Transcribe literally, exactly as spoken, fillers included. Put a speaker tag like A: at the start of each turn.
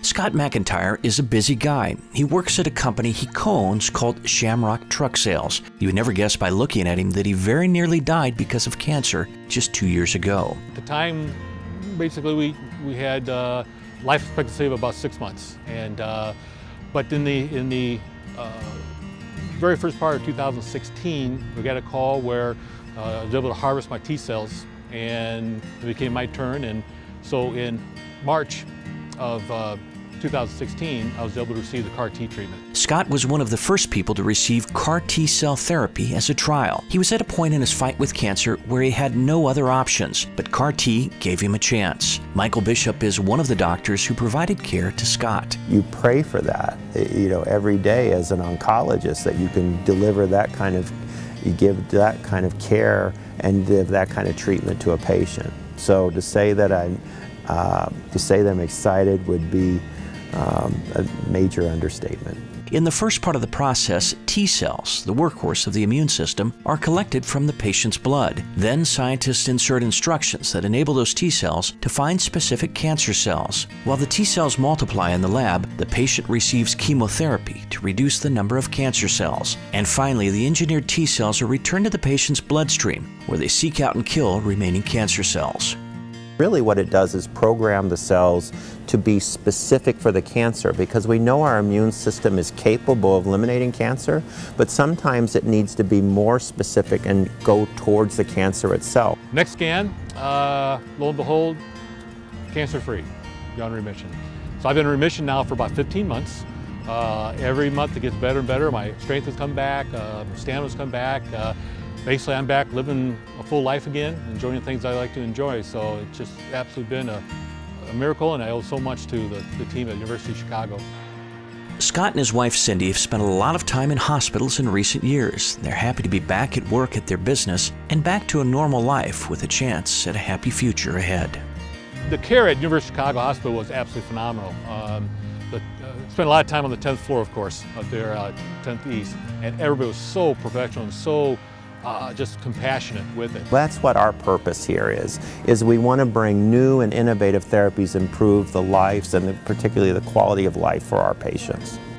A: Scott McIntyre is a busy guy. He works at a company he co-owns called Shamrock Truck Sales. You would never guess by looking at him that he very nearly died because of cancer just two years ago.
B: At the time, basically we, we had uh, life expectancy of about six months. And, uh, but in the, in the uh, very first part of two thousand sixteen, we got a call where uh, I was able to harvest my T cells, and it became my turn. And so in March of uh, two thousand sixteen, I was able to receive the C A R T treatment.
A: Scott was one of the first people to receive C A R T cell therapy as a trial. He was at a point in his fight with cancer where he had no other options, but C A R T gave him a chance. Michael Bishop is one of the doctors who provided care to Scott.
C: You pray for that, you know, every day as an oncologist, that you can deliver that kind of, you give that kind of care and give that kind of treatment to a patient. So to say that I Uh, to say that I'm excited would be um, a major understatement.
A: In the first part of the process, T cells, the workhorse of the immune system, are collected from the patient's blood. Then scientists insert instructions that enable those T cells to find specific cancer cells. While the T cells multiply in the lab, the patient receives chemotherapy to reduce the number of cancer cells. And finally, the engineered T cells are returned to the patient's bloodstream, where they seek out and kill remaining cancer cells.
C: Really what it does is program the cells to be specific for the cancer, because we know our immune system is capable of eliminating cancer, but sometimes it needs to be more specific and go towards the cancer itself.
B: Next scan, uh, lo and behold, cancer-free, beyond remission. So I've been in remission now for about fifteen months. Uh, every month it gets better and better. My strength has come back, uh, my stamina's come back. Uh, Basically, I'm back living a full life again, enjoying the things I like to enjoy. So it's just absolutely been a, a miracle, and I owe so much to the, the team at the University of Chicago.
A: Scott and his wife Cindy have spent a lot of time in hospitals in recent years. They're happy to be back at work at their business and back to a normal life with a chance at a happy future ahead.
B: The care at University of Chicago Hospital was absolutely phenomenal. Um, the, uh, spent a lot of time on the tenth floor, of course, up there, uh, tenth East, and everybody was so professional and so Uh, just compassionate with it.
C: That's what our purpose here is, is we want to bring new and innovative therapies, improve the lives and the, particularly the quality of life for our patients.